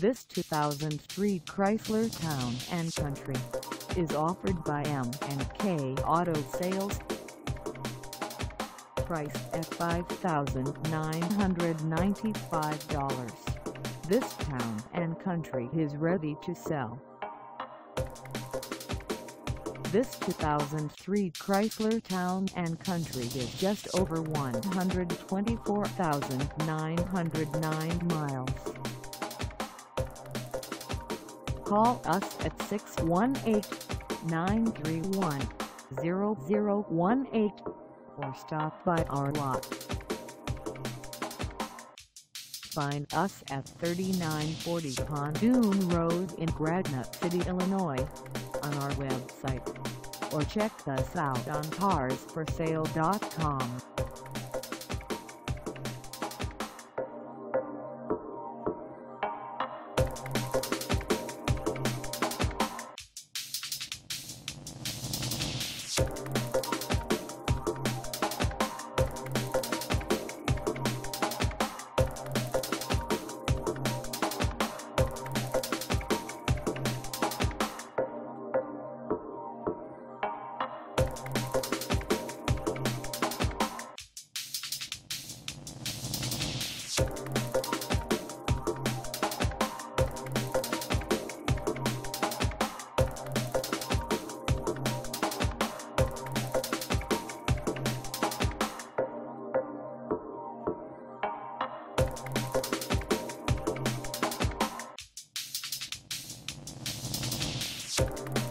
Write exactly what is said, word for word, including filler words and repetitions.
This two thousand three Chrysler Town and Country is offered by M and K Auto Sales. Priced at five thousand nine hundred ninety-five dollars, this Town and Country is ready to sell. This two thousand three Chrysler Town and Country is just over one hundred twenty-four thousand nine hundred nine miles. Call us at six one eight, nine three one, zero zero one eight or stop by our lot. Find us at thirty-nine forty Pontoon Road in Granite City, Illinois, on our website, or check us out on cars for sale dot com. You